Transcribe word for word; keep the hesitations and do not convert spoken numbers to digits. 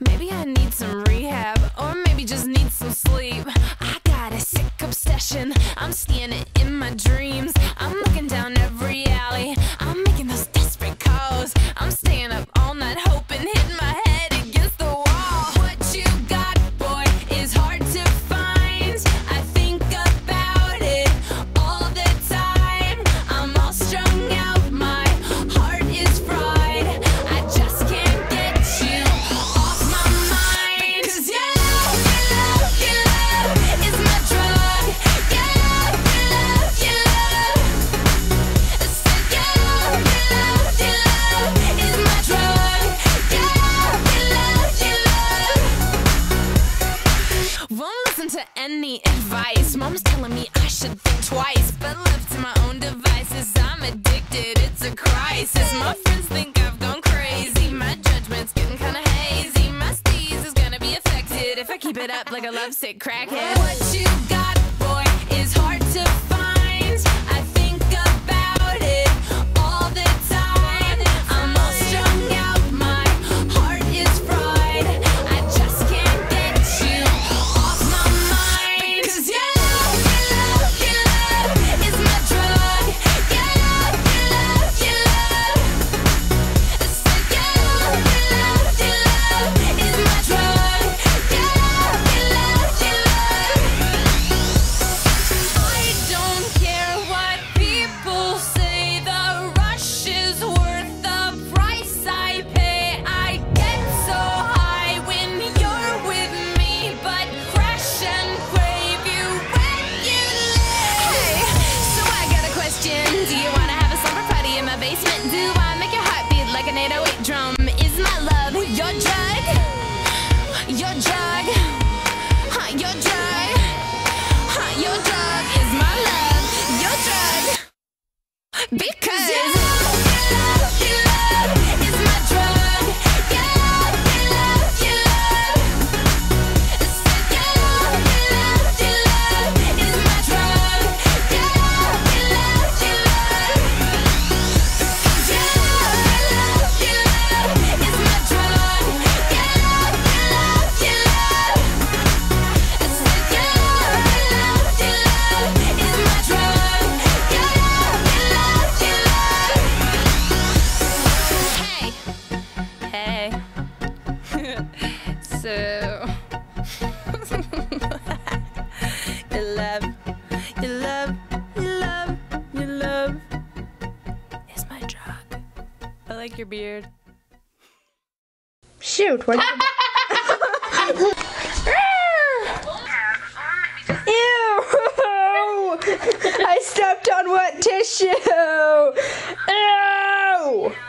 Maybe I need some rehab, or maybe just need some sleep. I got a sick obsession, I'm seeing it in my dreams. I'm looking down every alley, I'm making those desperate calls. I'm staying up all night hoping, hitting my head against the wall. What you got, boy, is hard to find. I think about it all the time. I'm all strung out, my heart is fried. I just can't get you off my mind. 'Cause your love, your love, your love is my drug. Your love, your love, your love. I said your love, your love, your love is my drug. Your love, your love, your love. Won't listen to any advice. Mom's telling me I should think twice, but left to my own devices, I'm addicted, it's a crisis. My friends think I've gone crazy, my judgment's getting kinda hazy. My steez is gonna be affected if I keep it up like a lovesick crackhead. What you got, boy, is hard to find. I think about it all the time. I'm all strung out, my heart is fried. I just can't get you off my mind. 'Cause your love, your love, your love is my drug. Your love, your love, your love. I said your love, your love, your love is my drug. Your love, your love, your love. I don't care what people say, the rush is worth the price I pay. I get so high when you're with me, but crash and crave you when you leave. Hey, so I got a question. Do you wanna have a slumber party in my basement? Do I make your heart beat like an eight oh eight drum? Is my love your drug? Your drug? Huh, your drug? Huh, your drug is my love. Your drug? Because your love, your love, your love is my drug. Your love, your love, your love. I said your love, your love, your love is my drug. Your love, your love, your love. 'Cause your love, your love, your love is my drug. Your love, your love, your love. I said your love, your love, your love is my drug. Your love, your love, your love. Hey, hey. So your love, your love, your love, your love is my drug. I like your beard. Shoot, what? Ew! I stepped on wet tissue! Ew!